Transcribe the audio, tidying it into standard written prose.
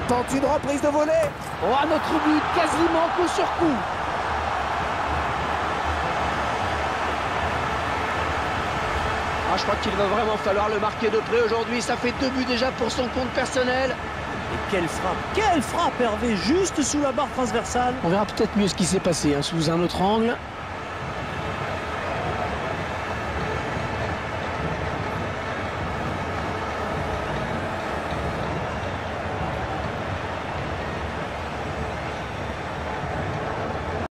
tente une reprise de volée. Oh, à notre but, quasiment coup sur coup. Ah, je crois qu'il va vraiment falloir le marquer de près aujourd'hui. Ça fait 2 buts déjà pour son compte personnel. Et quelle frappe Hervé, juste sous la barre transversale. On verra peut-être mieux ce qui s'est passé sous un autre angle.